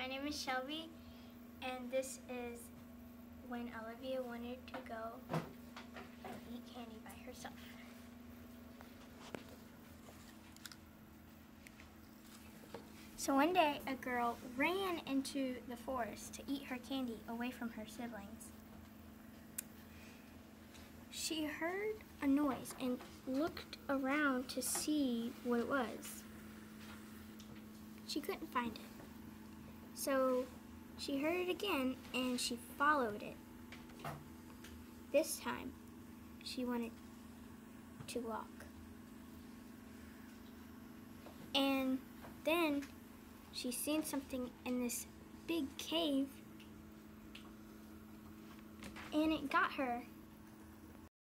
my name is Shellbi, and this is when Olivia wanted to go and eat candy by herself. So one day, a girl ran into the forest to eat her candy away from her siblings. She heard a noise and looked around to see what it was. She couldn't find it. So she heard it again and she followed it. This time, she wanted to walk. And then she seen something in this big cave, and it got her.